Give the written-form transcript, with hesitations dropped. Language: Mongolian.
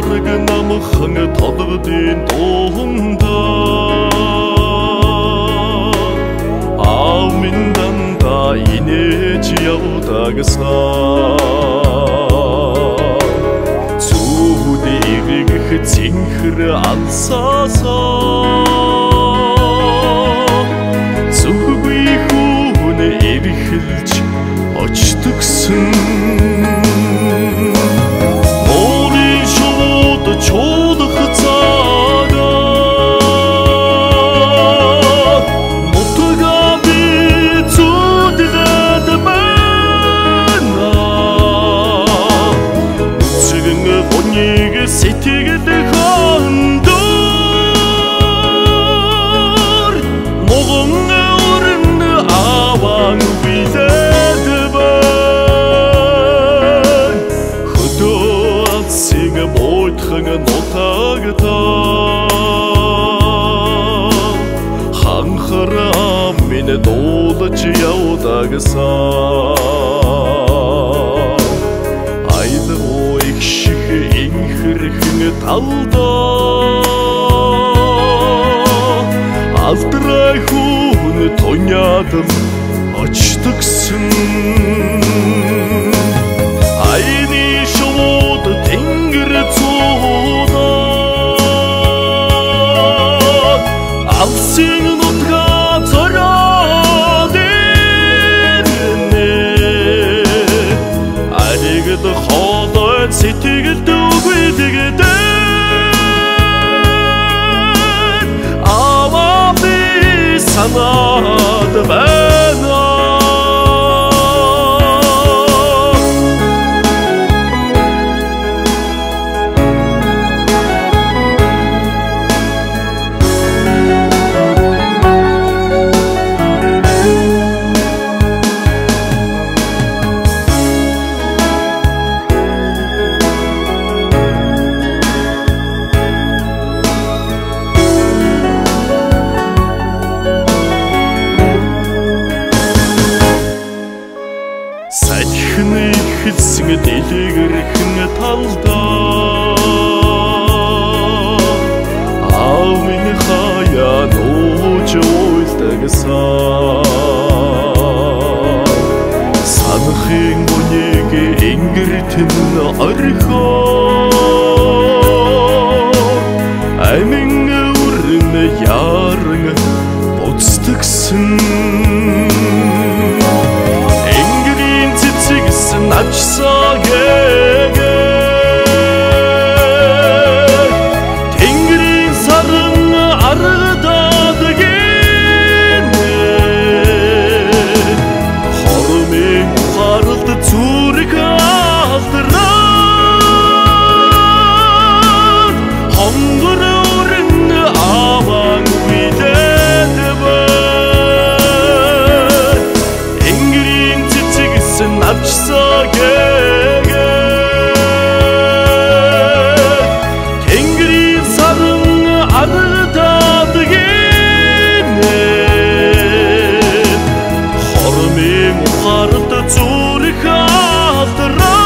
намхан толгодын дуунда аав минь дандаа инээж явдагсаа зүудээ иргэх цэнхэр алсаасаа зүггүй хүн эвхэлж очдогсэн чуулах цагаат нутгаа би зүдэхэд байна үцгэн гонёг сэтгэл хондор могон өрн аван бидээд байна хөдөө алсыг ханхараа минь дуулж явдагсаа айлгуу их шиг инхэрхэн талдаа алдрай хүн тоняадал очдогсэн айны шууд тэнгэр алсын нутгаа зориод ирнэ аригд хоолой сэтгэлд үгүй тэгээд аваа би санаад байна хэлсэн дэлгэрхэн талдаа аав минь хаяа нууж уйлдагсаа санахын гонёг ингэртэн орхоо амин өрн яран буцдагсэн начсагээ тэнгэрийн саран аргадаад гинэ хормын харалт зүрх алдраад хонгор өрн аван бидээд байна тэнгэрийн цэцэгсэн начсаа тэнгэрийн саран аргадаад гинэ хормын харалт зүрх алдраа